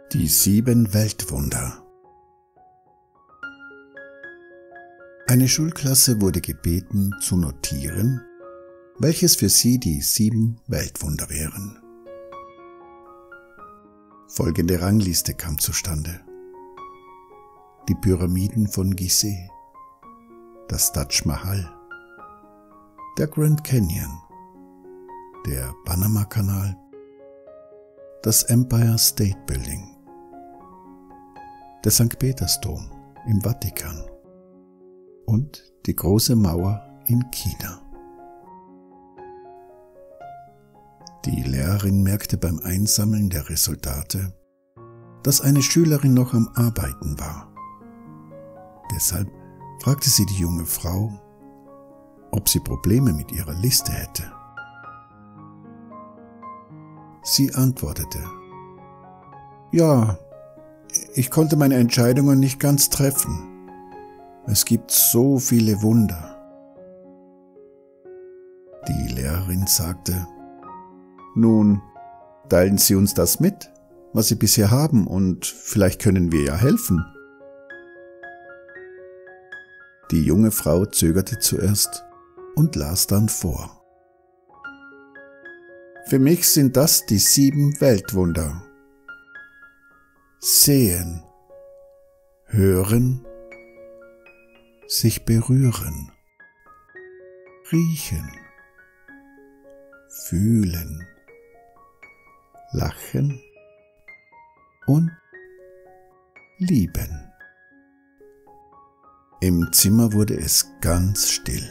Die 7 Weltwunder. Eine Schulklasse wurde gebeten zu notieren, welches für sie die 7 Weltwunder wären. Folgende Rangliste kam zustande: die Pyramiden von Gizeh, das Taj Mahal, der Grand Canyon, der Panama-Kanal, das Empire State Building, der St. Petersdom im Vatikan und die große Mauer in China. Die Lehrerin merkte beim Einsammeln der Resultate, dass eine Schülerin noch am Arbeiten war. Deshalb fragte sie die junge Frau, ob sie Probleme mit ihrer Liste hätte. Sie antwortete: Ja, ich konnte meine Entscheidungen nicht ganz treffen. Es gibt so viele Wunder. Die Lehrerin sagte: Nun, teilen Sie uns das mit, was Sie bisher haben, und vielleicht können wir ja helfen. Die junge Frau zögerte zuerst und las dann vor. Für mich sind das die 7 Weltwunder: Sehen, hören, sich berühren, riechen, fühlen, lachen und lieben. Im Zimmer wurde es ganz still.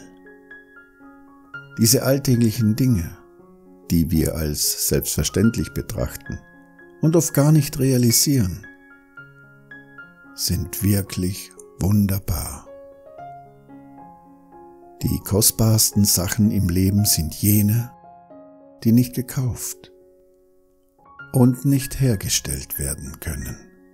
Diese alltäglichen Dinge, die wir als selbstverständlich betrachten und oft gar nicht realisieren, sind wirklich wunderbar. Die kostbarsten Sachen im Leben sind jene, die nicht gekauft und nicht hergestellt werden können.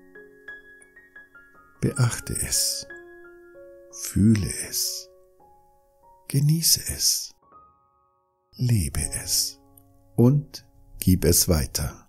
Beachte es, fühle es, genieße es, lebe es und gib es weiter.